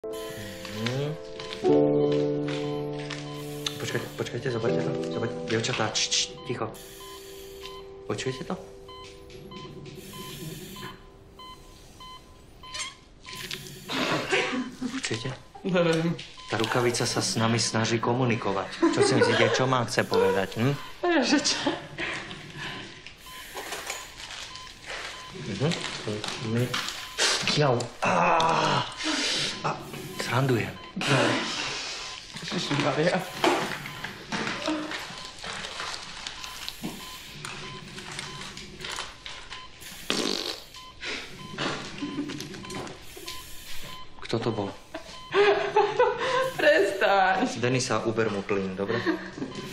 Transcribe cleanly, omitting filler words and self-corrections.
Počkajte, zoberte to. Dievčatá, ticho. Počujete to? Počujete? Neviem. Tá rukavica sa s nami snaží komunikovať. Čo si myslíte, čo mám chce povedať? Že čo? Jau. Srandujem. Ježišmaria. Kto to bol? Prestaň. Denisa, uber mu plyn, dobre?